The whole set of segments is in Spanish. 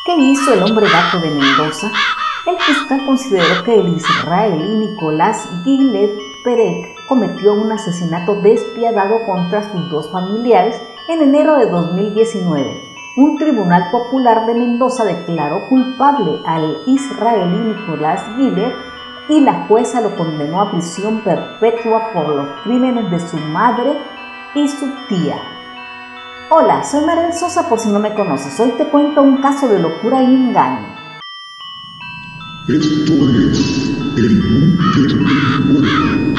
¿Qué hizo el hombre gato de Mendoza? El fiscal consideró que el israelí Nicolás Gilad Perez cometió un asesinato despiadado contra sus dos familiares en enero de 2019. Un tribunal popular de Mendoza declaró culpable al israelí Nicolás Gilad y la jueza lo condenó a prisión perpetua por los crímenes de su madre y su tía. Hola, soy Mariel Sosa por si no me conoces. Hoy te cuento un caso de locura y engaño. Esto es el búnker del pueblo.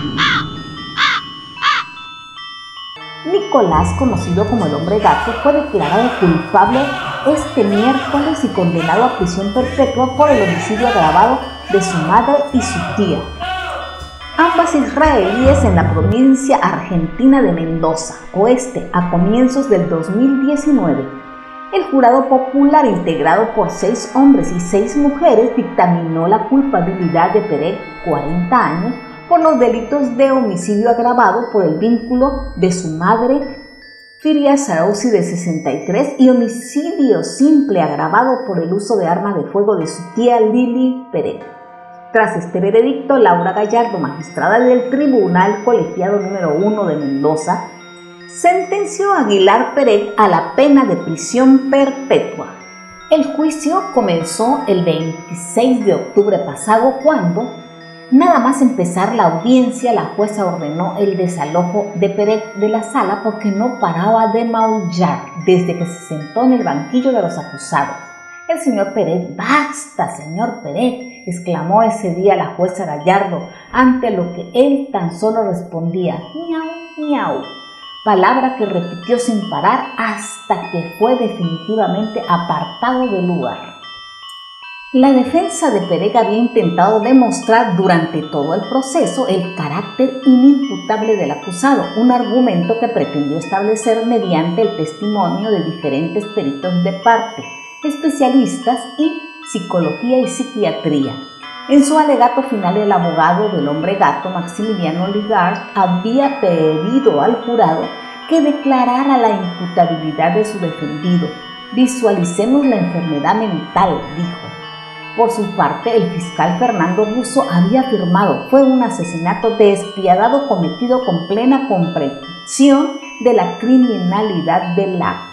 Nicolás, conocido como el hombre gato, fue declarado culpable este miércoles y condenado a prisión perpetua por el homicidio agravado de su madre y su tía, ambas israelíes en la provincia argentina de Mendoza Oeste a comienzos del 2019. El jurado popular, integrado por 6 hombres y 6 mujeres, dictaminó la culpabilidad de Perez, 40 años, por los delitos de homicidio agravado por el vínculo de su madre, Firia Sarouzi, de 63, y homicidio simple agravado por el uso de arma de fuego de su tía Lili Perez. Tras este veredicto, Laura Gallardo, magistrada del Tribunal Colegiado número 1 de Mendoza, sentenció a Gilad Perez a la pena de prisión perpetua. El juicio comenzó el 26 de octubre pasado cuando, nada más empezar la audiencia, la jueza ordenó el desalojo de Perez de la sala porque no paraba de maullar desde que se sentó en el banquillo de los acusados. El señor Perez, ¡basta, señor Perez!, exclamó ese día la jueza Gallardo, ante lo que él tan solo respondía, miau, miau, palabra que repitió sin parar hasta que fue definitivamente apartado del lugar. La defensa de Perez había intentado demostrar durante todo el proceso el carácter inimputable del acusado, un argumento que pretendió establecer mediante el testimonio de diferentes peritos de parte, especialistas y psicología y psiquiatría. En su alegato final, el abogado del hombre gato, Maximiliano Ligard, había pedido al jurado que declarara la imputabilidad de su defendido. Visualicemos la enfermedad mental, dijo. Por su parte, el fiscal Fernando Russo había afirmado fue un asesinato despiadado cometido con plena comprensión de la criminalidad del acto.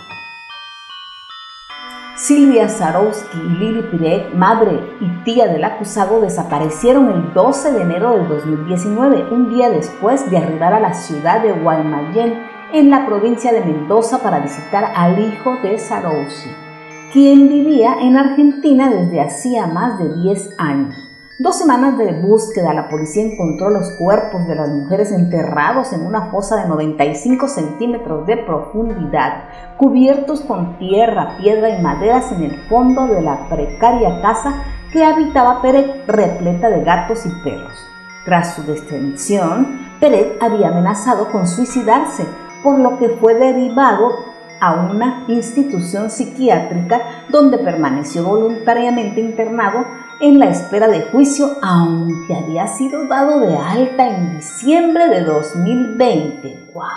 Silvia Sarouzi y Lili Perez, madre y tía del acusado, desaparecieron el 12 de enero del 2019, un día después de arribar a la ciudad de Guaymallén, en la provincia de Mendoza, para visitar al hijo de Sarouzi, quien vivía en Argentina desde hacía más de 10 años. 2 semanas de búsqueda, la policía encontró los cuerpos de las mujeres enterrados en una fosa de 95 centímetros de profundidad, cubiertos con tierra, piedra y maderas en el fondo de la precaria casa que habitaba Perez, repleta de gatos y perros. Tras su detención, Perez había amenazado con suicidarse, por lo que fue derivado a una institución psiquiátrica donde permaneció voluntariamente internado en la espera de juicio, aunque había sido dado de alta en diciembre de 2020. ¡Wow!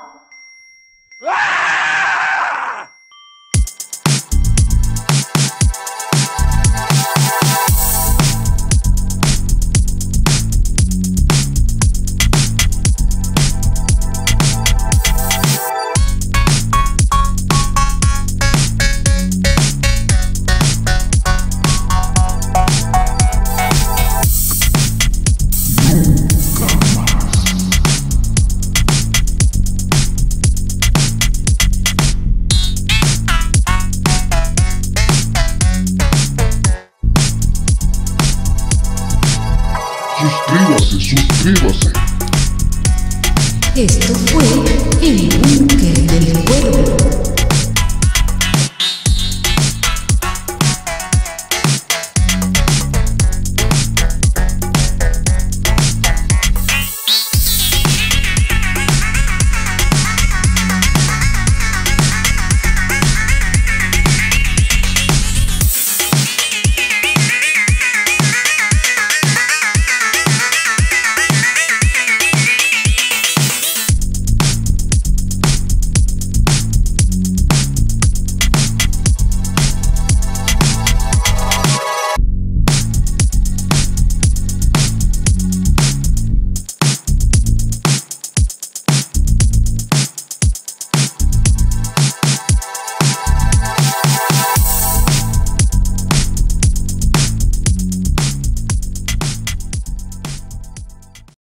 Suscríbase. Esto fue el búnker del pueblo.